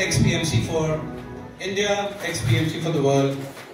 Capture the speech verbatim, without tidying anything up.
X P M C for India, X P M C for the world.